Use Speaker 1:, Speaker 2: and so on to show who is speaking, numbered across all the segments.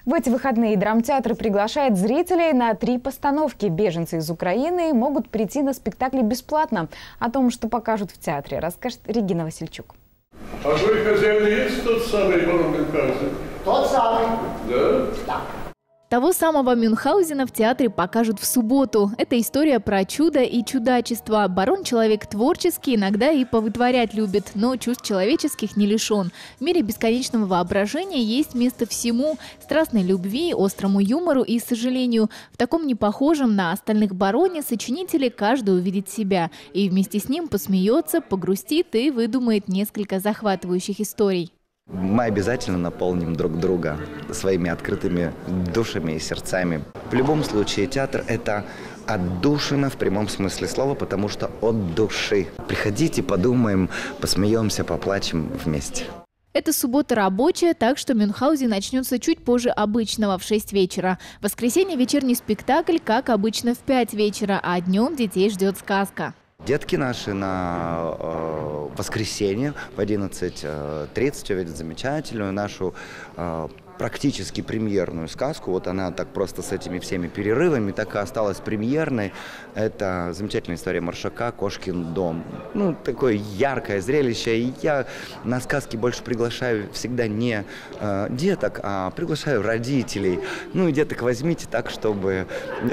Speaker 1: В эти выходные драмтеатр приглашает зрителей на 3 постановки. Беженцы из Украины могут прийти на спектакли бесплатно. О том, что покажут в театре, расскажет Регина Васильчук.
Speaker 2: А твой хозяин есть тот самый барон Мюнхгаузен?
Speaker 3: Тот самый.
Speaker 2: Да?
Speaker 3: Да.
Speaker 4: Того самого Мюнхгаузена в театре покажут в субботу. Это история про чудо и чудачество. Барон – человек творческий, иногда и повытворять любит, но чувств человеческих не лишен. В мире бесконечного воображения есть место всему – страстной любви, острому юмору и сожалению. В таком непохожем на остальных бароне сочинителе каждый увидит себя. И вместе с ним посмеется, погрустит и выдумает несколько захватывающих историй.
Speaker 5: Мы обязательно наполним друг друга своими открытыми душами и сердцами. В любом случае театр – это отдушина в прямом смысле слова, потому что от души. Приходите, подумаем, посмеемся, поплачем вместе.
Speaker 4: Это суббота рабочая, так что Мюнхгаузен начнется чуть позже обычного, в 6 вечера. В воскресенье вечерний спектакль, как обычно, в 5 вечера, а днем детей ждет сказка.
Speaker 5: Детки наши на воскресенье в 11:30 увидят замечательную нашу практически премьерную сказку. Вот она так просто с этими всеми перерывами так и осталась премьерной. Это замечательная история Маршака «Кошкин дом». Ну, такое яркое зрелище. И я на сказки больше приглашаю всегда не деток, а приглашаю родителей. Ну и деток возьмите так, чтобы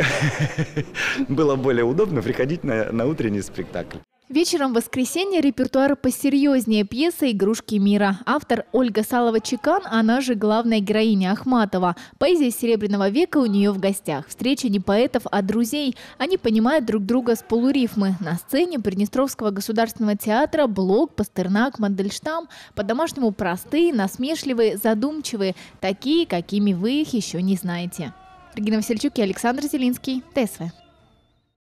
Speaker 5: было более удобно приходить на утренний спектакль.
Speaker 4: Вечером в воскресенье репертуар посерьезнее, пьеса «Игрушки мира». Автор Ольга Салова-Чекан, она же главная героиня Ахматова. Поэзия Серебряного века у нее в гостях. Встреча не поэтов, а друзей. Они понимают друг друга с полурифмы. На сцене Приднестровского государственного театра Блок, Пастернак, Мандельштам по-домашнему простые, насмешливые, задумчивые. Такие, какими вы их еще не знаете. Регина Васильчук и Александр Зелинский, ТСВ.